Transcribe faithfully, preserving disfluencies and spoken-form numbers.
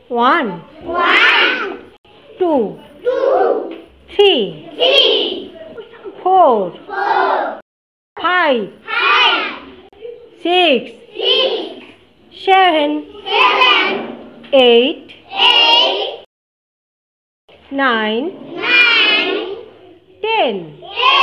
One. One. Two. Two. Three. Three. Four. Four. Five. Five. Six. Six. Seven. Seven. Eight. Eight. Nine. Nine. Ten. Ten.